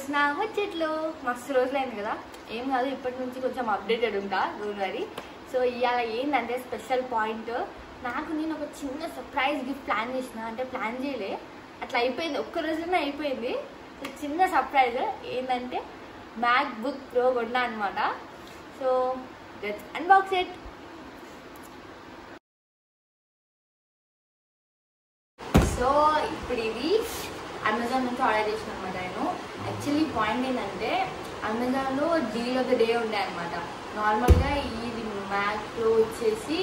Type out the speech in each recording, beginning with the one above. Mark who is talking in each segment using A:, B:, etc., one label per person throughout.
A: వచ్చిన ముచ్చట్లు మస్తు రోజులైంది కదా. ఏం కాదు, ఇప్పటి నుంచి కొంచెం అప్డేటెడ్ ఉంటా, డోంట్ వరీ. సో ఇవాళ ఏంటంటే స్పెషల్ పాయింట్, నాకు నేను ఒక చిన్న సర్ప్రైజ్ గిఫ్ట్ ప్లాన్ చేసిన. అంటే ప్లాన్ చేయలే, అట్లా అయిపోయింది, ఒక్క రోజునే అయిపోయింది. సో చిన్న సర్ప్రైజ్ ఏంటంటే మ్యాక్ బుక్ ప్రో కొన్నా అనమాట. So let's unbox it. So ఇప్పుడు ఇది అమెజాన్ నుంచి ఆర్డర్ చేసిన అనమాట నేను. యాక్చువల్లీ పాయింట్ ఏంటంటే అమెజాన్లో డీల్ ఆఫ్ ద డే ఉండే అనమాట. నార్మల్గా ఇది మ్యాక్ ప్రో వచ్చేసి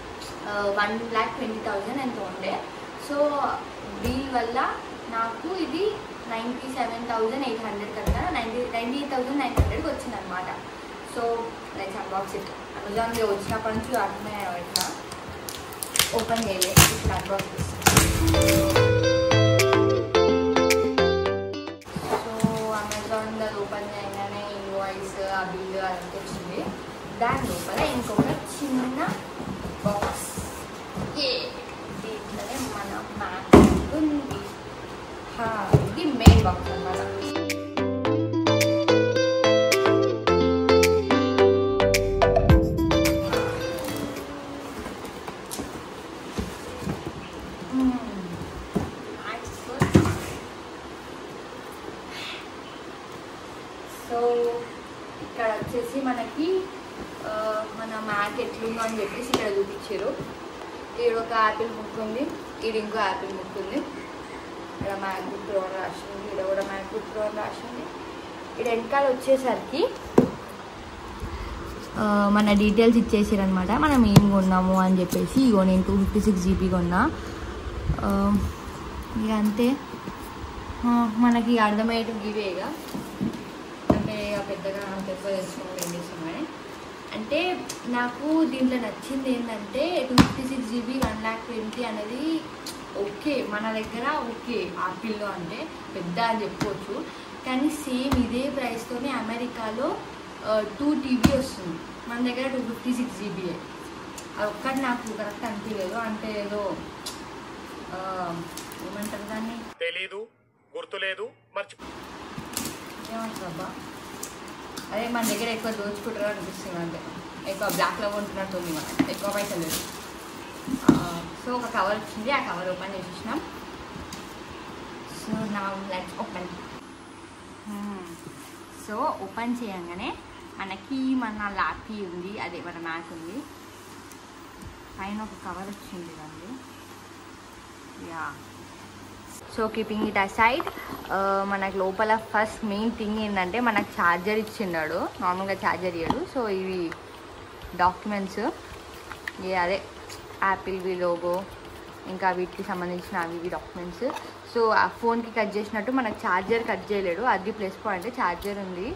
A: 1,20,000 ఎంతో ఉండే. సో డీల్ వల్ల నాకు ఇది 97,800 కదా, 98,900కి వచ్చింది అనమాట. So like unbox it. అమెజాన్లో వచ్చినప్పటి నుంచి అర్థమే ఇట్లా ఓపెన్ చేయలేదు, ఇప్పుడు అన్బాక్స్ చేస్తాను. ఓపెన్ చేయగానే ఇన్వాయిస్, ఆ బిల్ అదంతా వచ్చింది. దాని లోపల ఇంకొక చిన్న బాక్స్, దీంట్లోనే మన మ్యాక్ ఉంది. ఇది మెయిన్ బాక్స్ అన్నమాట. సో ఇక్కడ వచ్చేసి మనకి మన మ్యాక్ ఎట్లుందో అని చెప్పేసి ఇక్కడ చూపించారు. ఇక్కడ ఒక యాపిల్ బుక్ ఉంది, ఇది ఇంకో యాపిల్ బుక్ ఉంది. ఇక్కడ మ్యాక్ బుక్ ప్రో రాసింది, ఇక్కడ కూడా మ్యాక్ బుక్ ప్రో రాసింది. ఇక్కడ వెనకాల వచ్చేసరికి మన డీటెయిల్స్ ఇచ్చేసారు అనమాట, మనం ఏం కొన్నాము అని చెప్పేసి. ఇగో నేను 256 GB కొన్నా. ఇక అంతే, మనకి అర్థమయ్యేటి ఇవేగా, పెద్దగా ఎక్కువ తెలుసుకోవడం ఏం చేస్తున్నాయి. అంటే నాకు దీంట్లో నచ్చింది ఏంటంటే 256 GB 1,20,000 అనేది ఓకే, మన దగ్గర ఓకే ఆపిల్లో అంటే పెద్ద అని చెప్పుకోవచ్చు. కానీ సేమ్ ఇదే ప్రైస్తోనే అమెరికాలో 2 TB వస్తుంది, మన దగ్గర 256 GB. అది ఒక్కటి నాకు కరెక్ట్ అనిపించలేదు. అంటే ఏదో ఏమంటారు దాన్ని,
B: తెలీదు, గుర్తులేదు,
A: ఏమంటారు అబ్బా, అదే మన దగ్గర ఎక్కువ దోచుకుంటారో అనిపిస్తుంది. అంటే ఎక్కువ బ్లాక్లో కొంటున్నట్టు ఉంది, మనం ఎక్కువ పైసలు లేదు. సో ఒక కవర్ వచ్చింది, ఆ కవర్ ఓపెన్ చేసేసినాం. సో నా లెట్స్ ఓపెన్. సో ఓపెన్ చేయగానే మనకి మన ల్యాపీ ఉంది, అదే మన మ్యాక్ ఉంది. పైన ఒక కవర్ వచ్చింది అండి. Yeah, so keeping it aside, మనకు లోపల ఫస్ట్ మెయిన్ థింగ్ ఏంటంటే మనకు ఛార్జర్ ఇచ్చిండాడు. నార్మల్గా ఛార్జర్ ఇయ్యాడు. సో ఇవి డాక్యుమెంట్స్, అదే యాపిల్వి లోగో, ఇంకా వీటికి సంబంధించిన అవి డాక్యుమెంట్స్. సో ఆ ఫోన్కి కట్ చేసినట్టు మనకు ఛార్జర్ కట్ చేయలేడు, అది ప్లస్ పాయింట్. ఛార్జర్ ఉంది,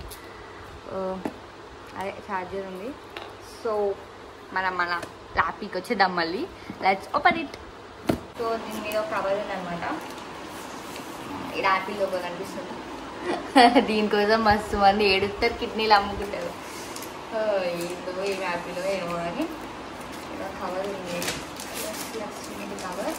A: అదే ఛార్జర్ ఉంది. సో మన ల్యాపీకి వచ్చేద్దాం మళ్ళీ. Let's open it. సో దీని మీద ఒక కవర్ ఉందన్నమాట. ఇది యాపిల్ లోగో కనిపిస్తుంది. దీనికోసం మస్తు మంది ఏడుస్తారు, కిడ్నీలు అమ్ముకుంటారు. ఏంటో ఏం యాపిలో ఏమో అని. ఇలా కవర్ ఉంది, కవర్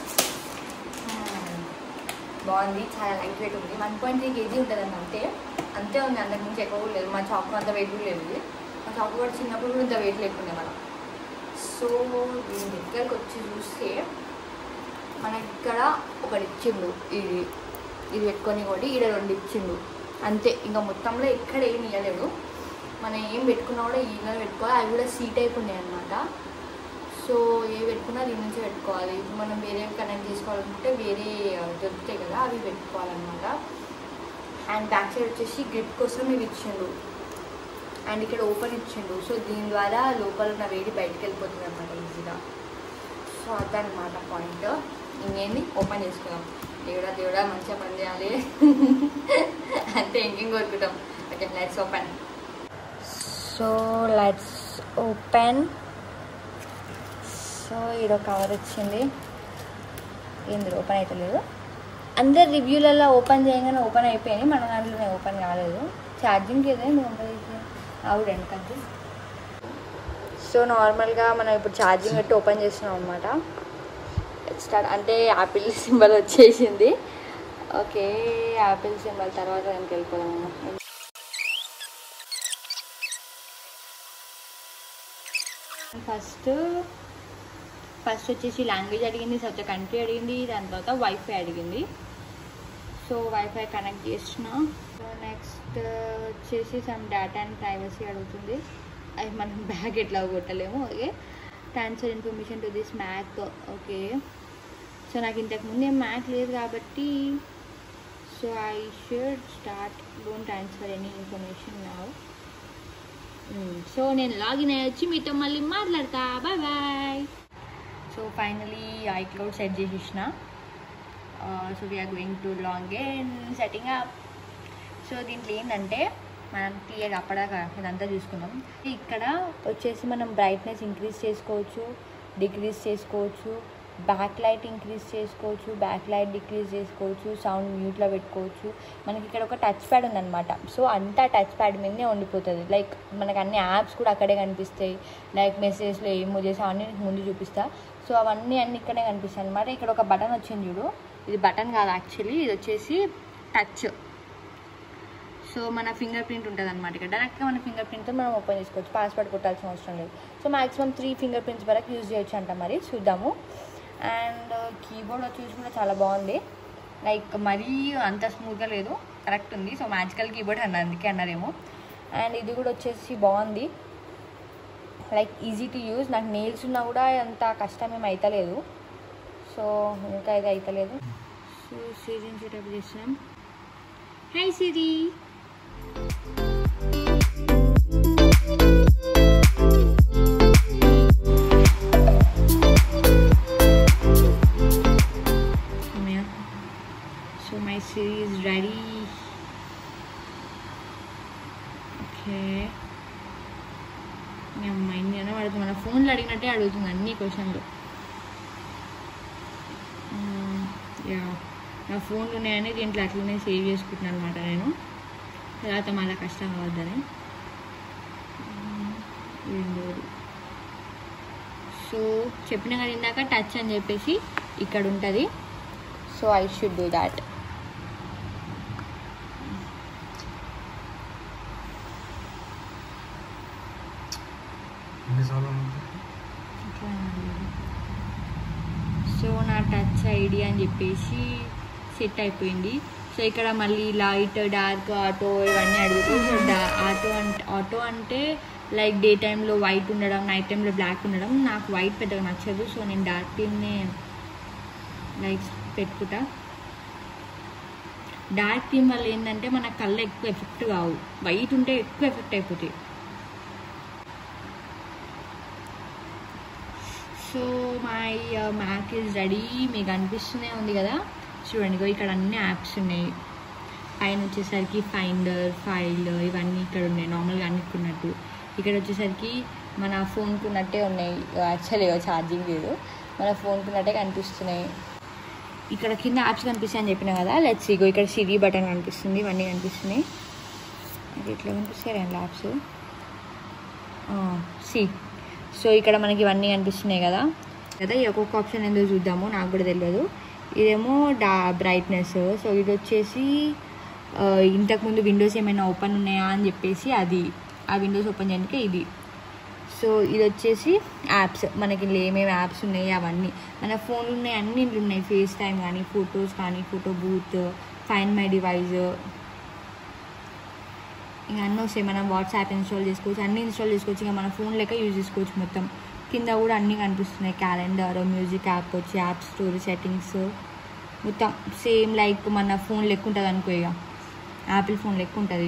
A: బాగుంది, చాలా లైట్ వెయిట్ ఉంది. 1.3 kg ఉంటుంది అంతే ఉంది, అంతకు మించి ఎక్కువ కూడా లేదు. మా చాకు అంత వెయిట్ కూడా లేదు. మా చాకు కూడా చిన్నప్పుడు కూడా ఇంత వెయిట్ లేకుండే మనం. సో దీని దగ్గరకు వచ్చి చూస్తే మనకి ఇక్కడ ఒకటి ఇచ్చిండు, ఇది పెట్టుకొని కూడా ఈడ 2 ఇచ్చిండు అంతే. ఇంకా మొత్తంలో ఎక్కడ ఏం ఇవ్వలేడు. మనం ఏం పెట్టుకున్నా కూడా ఈయన పెట్టుకోవాలి. అవి కూడా సీ టైప్ ఉన్నాయి అనమాట. సో ఏ పెట్టుకున్నా దీని నుంచి పెట్టుకోవాలి. ఇప్పుడు మనం వేరే కనెక్ట్ చేసుకోవాలనుకుంటే వేరే దొరుకుతాయి కదా, అవి పెట్టుకోవాలన్నమాట. అండ్ బ్యాక్ సైడ్ వచ్చేసి గ్రిప్ కోసం ఇవి ఇచ్చిండు. అండ్ ఇక్కడ ఓపెన్ ఇచ్చిండు. సో దీని ద్వారా లోపల ఉన్న వేడి బయటకు వెళ్ళిపోతుంది అనమాట ఈజీగా. సో అదనమాట పాయింట్. ఇంకేంది, ఓపెన్ చేసుకుందాం. దేవుడా మంచిగా పని చేయాలి అంతే, ఇంకేం కోరుకుంటాం. Okay, let's open. So let's open. So ఈడో కవర్ వచ్చింది, ఏంది ఓపెన్ అవుతలేదు. అందరు రివ్యూలలో ఓపెన్ చేయగానే ఓపెన్ అయిపోయినాయి, మన దాంట్లోనే ఓపెన్ కాలేదు. ఛార్జింగ్కి ఏదైనా ఉంటుంది ఆవిడండి కంటే. సో నార్మల్గా మనం ఇప్పుడు ఛార్జింగ్ పెట్టి ఓపెన్ చేస్తున్నాం అనమాట. స్టార్ట్ అంటే యాపిల్ సింబల్ వచ్చేసింది. ఓకే, యాపిల్ సింబల్ తర్వాత దానికి వెళ్ళిపోదాము. ఫస్ట్ వచ్చేసి లాంగ్వేజ్ అడిగింది, తర్వాత కంట్రీ అడిగింది, దాని తర్వాత వైఫై అడిగింది. సో వైఫై కనెక్ట్ చేసిన. సో నెక్స్ట్ వచ్చేసి సమ్ డేటా అండ్ ప్రైవసీ అడుగుతుంది. అది మనం బ్యాగ్ ఎట్లా కొట్టలేము. Okay, transfer information to this Mac. Okay, so నాకు ఇంతకుముందు ఏం మ్యాక్ లేదు కాబట్టి so I should start don't transfer any information now. So నేను లాగిన్ అయ్యొచ్చి మీతో మళ్ళీ మాట్లాడతా. Bye bye. So finally iCloud set చేసేసిన. So we're going to login setting up. So దీంట్లో ఏంటంటే మనం క్లియర్గా అప్పటిదాకా ఇదంతా చూసుకున్నాం. ఇక్కడ వచ్చేసి మనం బ్రైట్నెస్ ఇంక్రీజ్ చేసుకోవచ్చు, డిక్రీజ్ చేసుకోవచ్చు, బ్యాక్ లైట్ ఇంక్రీజ్ చేసుకోవచ్చు, బ్యాక్ లైట్ డిక్రీజ్ చేసుకోవచ్చు, సౌండ్ మ్యూట్లో పెట్టుకోవచ్చు. మనకి ఇక్కడ ఒక టచ్ ప్యాడ్ ఉందన్నమాట. సో అంతా టచ్ ప్యాడ్ మీదనే ఉండిపోతుంది. లైక్ మనకు అన్ని యాప్స్ కూడా అక్కడే కనిపిస్తాయి. లైక్ మెసేజ్లో ఏం చేసా అవన్నీ ముందు చూపిస్తా. సో అవన్నీ ఇక్కడే కనిపిస్తాయి అనమాట. ఇక్కడ ఒక బటన్ వచ్చింది చూడు, ఇది బటన్ కాదు యాక్చువల్లీ, ఇది వచ్చేసి టచ్. సో మన ఫింగర్ ప్రింట్ ఉంటుంది అనమాట. ఇక్కడ డైరెక్ట్గా మన ఫింగర్ ప్రింట్తో మనం ఓపెన్ చేసుకోవచ్చు, పాస్వర్డ్ కొట్టాల్సిన అవసరం లేదు. సో మ్యాక్సిమం 3 ఫింగర్ ప్రింట్స్ వరకు యూజ్ చేయొచ్చు అంట. మరి చూద్దాము. అండ్ కీబోర్డ్ వచ్చేసి కూడా చాలా బాగుంది. లైక్ మరీ అంత స్మూత్గా లేదు, కరెక్ట్ ఉంది. సో మ్యాజికల్ కీబోర్డ్ అన్నారు, అందుకే అన్నారేమో. అండ్ ఇది కూడా వచ్చేసి బాగుంది, లైక్ ఈజీ టు యూజ్. నాకు నెయిల్స్ ఉన్నా కూడా అంత కష్టం ఏమి అవుతలేదు. సో ఇంకా ఇది అవుతలేదు. సో సిరీని సెటప్ చేసినాం. Hi Siri. So my Siri is ready. Okay. మీ అమ్మాయిని అని అడుగుతుంది, మన ఫోన్లో అడిగినట్టే అడుగుతుంది అన్ని క్వశ్చన్లు. యా, నా ఫోన్లు ఉన్నాయని దీంట్లో అట్లనే సేవ్ చేసుకుంటున్నాను అనమాట నేను, తర్వాత మళ్ళీ కష్టం అవద్దని. సో చెప్పిన కదా ఇందాక టచ్ అని చెప్పేసి ఇక్కడ ఉంటుంది. So I should do that. So నా టచ్ ఐడి అని చెప్పేసి సెట్ అయిపోయింది. సో ఇక్కడ మళ్ళీ లైట్, డార్క్, ఆటో ఇవన్నీ అడుగుతుంది. సో ఆటో అంటే లైక్ డే టైంలో వైట్ ఉండడం, నైట్ టైంలో బ్లాక్ ఉండడం. నాకు వైట్ పెద్దగా నచ్చదు, సో నేను డార్క్ థీమ్నే లైక్ పెట్టుకుంటా. డార్క్ థీమ్ వల్ల ఏంటంటే మన కళ్ళు ఎక్కువ ఎఫెక్ట్ కావు, వైట్ ఉంటే ఎక్కువ ఎఫెక్ట్ అయిపోతాయి. So my Mac is ready. మీకు అనిపిస్తూనే ఉంది కదా, చూడండి ఇక్కడ అన్ని యాప్స్ ఉన్నాయి. పైన వచ్చేసరికి ఫైండర్, ఫైల్ ఇవన్నీ ఇక్కడ ఉన్నాయి నార్మల్గా అన్నికున్నట్టు. ఇక్కడ వచ్చేసరికి మన ఫోన్కి ఉన్నట్టే ఉన్నాయి. యాక్చువల్లీ ఛార్జింగ్ లేదు, మన ఫోన్కి ఉన్నట్టే కనిపిస్తున్నాయి. ఇక్కడ కింద యాప్స్ కనిపిస్తాయి అని చెప్పినా కదా. Let's see. ఇక్కడ సిరి బటన్ కనిపిస్తుంది, ఇవన్నీ కనిపిస్తున్నాయి. అది ఎట్లా కనిపిస్తాయి రెండు యాప్స్ సి. సో ఇక్కడ మనకి ఇవన్నీ కనిపిస్తున్నాయి కదా. ఈ ఒక్కొక్క ఆప్షన్ ఎందుకు చూద్దాము, నాకు కూడా తెలియదు. ఇదేమో బ్రైట్నెస్. సో ఇది వచ్చేసి ఇంతకుముందు విండోస్ ఏమైనా ఓపెన్ ఉన్నాయా అని చెప్పేసి అది ఆ విండోస్ ఓపెన్ చేయడానికి ఇది. సో ఇది వచ్చేసి యాప్స్, మనకి ఏమేమి యాప్స్ ఉన్నాయి అవన్నీ. మన ఫోన్లు ఉన్నాయి, అన్ని ఇంట్లో ఉన్నాయి. ఫేస్ టైమ్ కానీ, ఫొటోస్ కానీ, photo booth, find my device, ఇంకా అన్నీ వస్తాయి. మనం వాట్సాప్ ఇన్స్టాల్ చేసుకోవచ్చు, అన్నీ ఇన్స్టాల్ చేసుకోవచ్చు. ఇంకా మన ఫోన్ లెక్క యూజ్ చేసుకోవచ్చు మొత్తం. కింద కూడా అన్నీ కనిపిస్తున్నాయి. క్యాలెండర్, మ్యూజిక్ యాప్ వచ్చి, యాప్ స్టోర్ సెట్టింగ్స్ మొత్తం సేమ్ లైక్ మన ఫోన్ లెక్క ఉంటుంది అనుకో, ఇక యాపిల్ ఫోన్ లెక్క ఉంటుంది.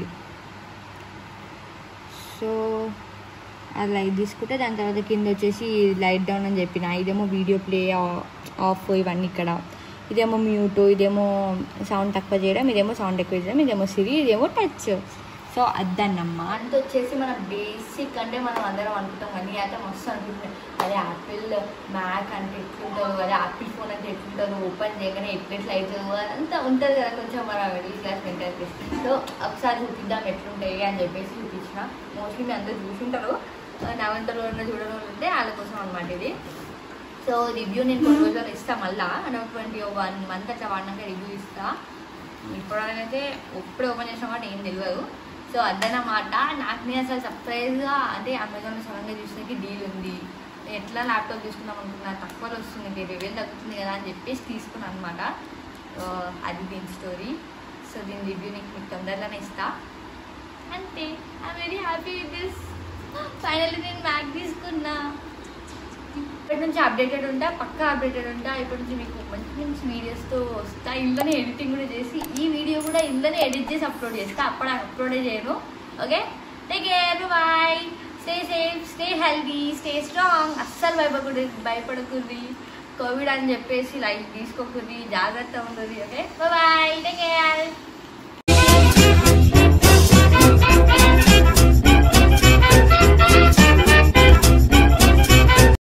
A: సో అది లైట్ తీసుకుంటే దాని తర్వాత కింద వచ్చేసి లైట్ డౌన్ అని చెప్పిన. ఇదేమో వీడియో ప్లే ఆఫ్ ఇవన్నీ ఇక్కడ. ఇదేమో మ్యూట్, ఇదేమో సౌండ్ తక్కువ చేయడం, ఇదేమో సౌండ్ ఎక్కువ చేయడం, ఇదేమో సిరి, ఇదేమో టచ్. సో అద్దన్నమ్మా. అంత వచ్చేసి మన బేసిక్ అంటే మనం అందరం అనుకుంటాం కానీ అయితే మస్తు అనుకుంటున్నాం. అదే యాపిల్ మ్యాక్ అంటే ఎట్లుంటుందో, అదే యాపిల్ ఫోన్ అంటే ఎట్లుంటుందో, ఓపెన్ చేయగానే ఎట్లెట్లా అవుతుందో అదంతా ఉంటుంది కదా కొంచెం మన మిడిల్ క్లాస్ మెంటాలిటీ. సో ఒకసారి చూపిద్దాం ఎట్లుంటాయి అని చెప్పేసి చూపించిన. మోస్ట్లీ మీ అందరూ చూసుంటారు, నవంతలో ఉన్న చూడడం ఉంటే వాళ్ళ కోసం అనమాట ఇది. సో రివ్యూ నేను కొన్ని రోజులు ఇస్తాను, మళ్ళీ 21 month అట్లా వాడినాక రివ్యూ ఇస్తాను. ఇప్పుడైతే ఎప్పుడు ఓపెన్ చేసిన మాట ఏం తెలియదు. సో అదనమాట. నాకు నేను అసలు సర్ప్రైజ్గా అంటే అమెజాన్లో సడన్గా చూసేకి డీల్ ఉంది, ఎట్లా ల్యాప్టాప్ తీసుకుందాం అనుకున్నా, తక్కువలో వస్తుంది, 20,000 తగ్గుతుంది కదా అని చెప్పేసి తీసుకున్నాను అనమాట. అది దీని స్టోరీ. సో దీని రివ్యూ మీకు తొందరగానే ఇస్తా. అంతే. I'm very happy with this. Finally నేను మ్యాక్ తీసుకున్నా. ఇప్పటి నుంచి అప్డేటెడ్ ఉంటా, పక్కా అప్డేటెడ్ ఉంటా. ఇప్పటి నుంచి మీకు మంచి మంచి వీడియోస్తో వస్తా. ఇంట్లోనే ఎడిటింగ్ కూడా చేసి, ఈ వీడియో కూడా ఇంట్లోనే ఎడిట్ చేసి అప్లోడ్ చేస్తా. అప్పుడు అప్లోడే చేయను. Okay, take care, bye, stay safe, stay healthy, stay strong. అస్సలు భయపడకూడదు. కోవిడ్ అని చెప్పేసి లైఫ్ తీసుకోకూడదు, జాగ్రత్త ఉండదు. Okay, bye, take care.